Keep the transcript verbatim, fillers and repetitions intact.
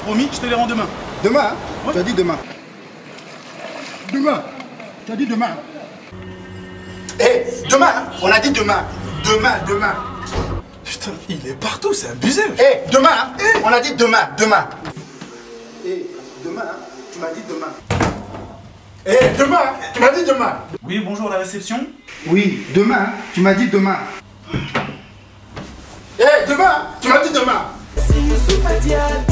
promis, je te les rends demain. Demain, hein? Ouais. Tu as dit demain. Demain. Tu as dit demain. Eh, hey, demain, hein? On a dit demain. Demain, demain. Putain, il est partout, c'est abusé. Eh, hey, demain, hein? Hey. On a dit demain, demain. Eh, hey, demain, hein? Tu m'as dit demain. Eh, hey, demain, hein? Tu m'as dit demain. Oui, bonjour, la réception. Oui, demain, hein? Tu m'as dit demain. Eh, hey, demain, hein? Tu m'as dit demain.